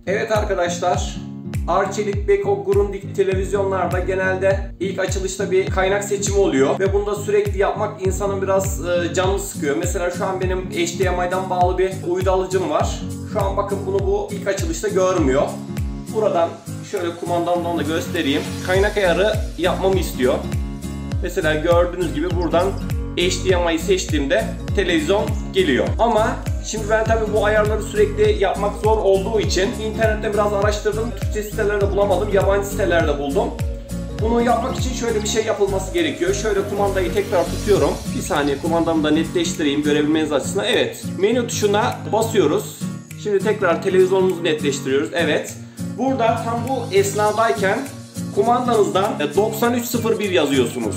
Evet arkadaşlar, Arçelik, Beko, Grundig televizyonlarda genelde ilk açılışta bir kaynak seçimi oluyor ve bunu da sürekli yapmak insanın biraz canını sıkıyor. Mesela şu an benim HDMI'den bağlı bir uydu alıcım var. Şu an bakın bunu bu ilk açılışta görmüyor. Buradan şöyle kumandamdan da göstereyim. Kaynak ayarı yapmamı istiyor. Mesela gördüğünüz gibi buradan HDMI'yi seçtiğimde televizyon geliyor. Ama şimdi ben tabii bu ayarları sürekli yapmak zor olduğu için internette biraz araştırdım. Türkçe sitelerde bulamadım, yabancı sitelerde buldum. Bunu yapmak için şöyle bir şey yapılması gerekiyor. Şöyle kumandayı tekrar tutuyorum. Bir saniye kumandamı da netleştireyim görebilmeniz açısından. Evet, menü tuşuna basıyoruz. Şimdi tekrar televizyonumuzu netleştiriyoruz. Evet. Burada tam bu esnadayken kumandanızdan 9301 yazıyorsunuz.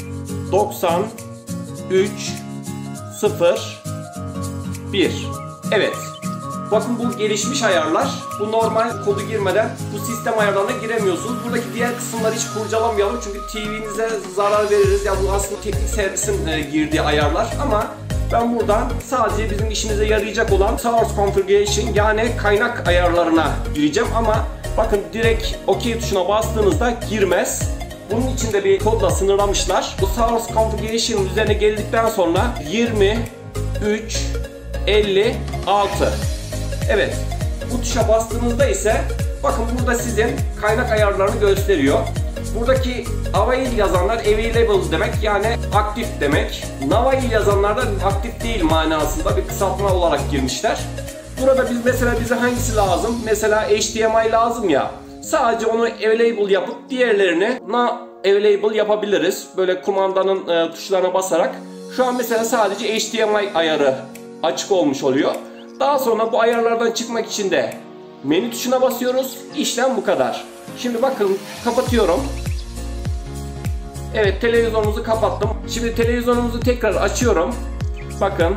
9301. Evet. Bakın bu gelişmiş ayarlar. Bu normal kodu girmeden bu sistem ayarlarına giremiyorsunuz. Buradaki diğer kısımları hiç kurcalamayalım çünkü TV'nize zarar veririz. Ya bu aslında teknik servisin girdiği ayarlar ama ben buradan sadece bizim işimize yarayacak olan Source Configuration yani kaynak ayarlarına gireceğim ama bakın direkt OK tuşuna bastığınızda girmez. Bunun için de bir kodla sınırlamışlar. Bu Source Configuration üzerine geldikten sonra 2356. Evet. Bu tuşa bastığınızda ise bakın burada sizin kaynak ayarlarını gösteriyor. Buradaki avail yazanlar available demek yani aktif demek. Navail yazanlar da aktif değil manasında bir kısaltma olarak girmişler. Burada bize hangisi lazım? Mesela HDMI lazım ya. Sadece onu available yapıp diğerlerini not available yapabiliriz. Böyle kumandanın tuşlarına basarak. Şu an mesela sadece HDMI ayarı açık olmuş oluyor. Daha sonra bu ayarlardan çıkmak için de menü tuşuna basıyoruz. İşlem bu kadar. Şimdi bakın kapatıyorum. Evet, televizyonumuzu kapattım. Şimdi televizyonumuzu tekrar açıyorum. Bakın.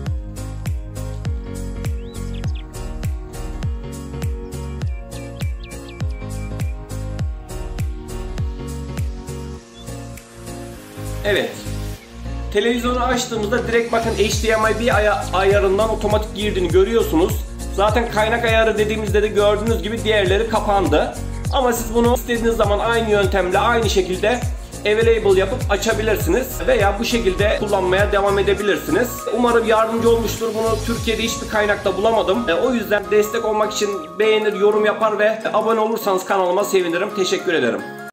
Evet. Televizyonu açtığımızda direkt bakın HDMI ayarından otomatik girdiğini görüyorsunuz. Zaten kaynak ayarı dediğimizde de gördüğünüz gibi diğerleri kapandı. Ama siz bunu istediğiniz zaman aynı yöntemle aynı şekilde available yapıp açabilirsiniz veya bu şekilde kullanmaya devam edebilirsiniz. Umarım yardımcı olmuştur. Bunu Türkiye'de hiçbir kaynakta bulamadım. O yüzden destek olmak için beğenir, yorum yapar ve abone olursanız kanalıma sevinirim. Teşekkür ederim.